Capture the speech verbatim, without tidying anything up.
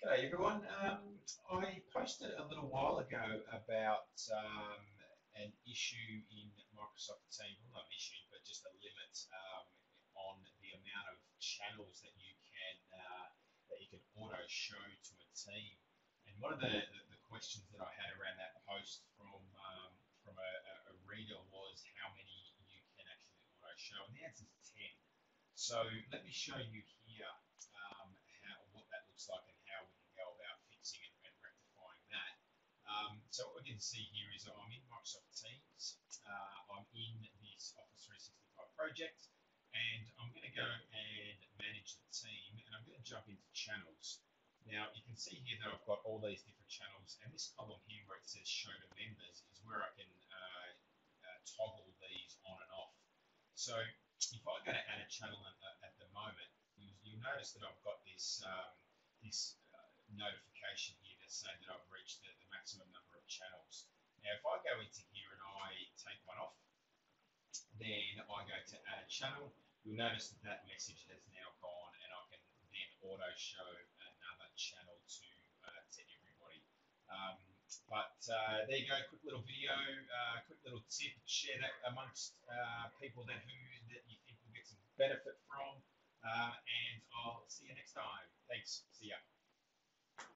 G'day everyone. Um, I posted a little while ago about um, an issue in Microsoft Teams, well not an issue, but just a limit um, on the amount of channels that you can uh, that you can auto show to a team. And one of the, the, the questions that I had around that post from um, from a, a reader was how many you can actually auto show, and the answer is ten. So let me show you here um, how, what that looks like and how we can go about fixing and, and rectifying that. Um, so what we can see here is I'm in Microsoft Teams, uh, I'm in this Office three sixty-five project, and I'm going to go and manage the team, and I'm going to jump into channels. Now you can see here that I've got all these different channels, and this column here where it says show to members is where I can uh, uh, toggle these on and off. So if I go to add a channel at, at the moment, you, you'll notice that I've got this um, this uh, notification here that's saying that I've reached the, the maximum number of channels. Now, if I go into here and I take one off, then I go to add a channel, you'll notice that that message has now gone, and I can then auto show another channel to uh, to everybody. Um, but uh, there you go, quick little video, uh, quick little tip. Share that amongst uh, people that who that you think will get some benefit from. Uh, and I'll see you next time. Thanks. See ya.